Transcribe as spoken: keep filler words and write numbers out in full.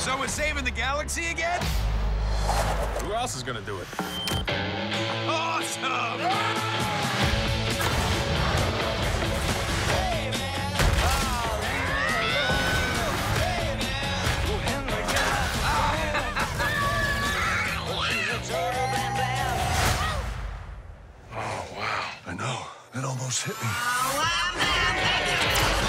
So we're saving the galaxy again? Who else is gonna do it? Awesome! Oh, wow. I know. It almost hit me. Oh, I'm